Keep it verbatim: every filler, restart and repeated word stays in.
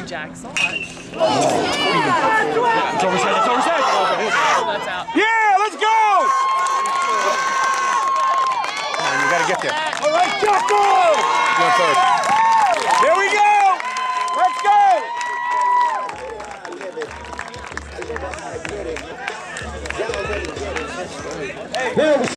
Jack saw it. It's over his head, it's over his head! Oh, that's out. Yeah, let's go! Come on, you gotta get there. All right, Jocko! Going first. Here we go! Let's go! Hey.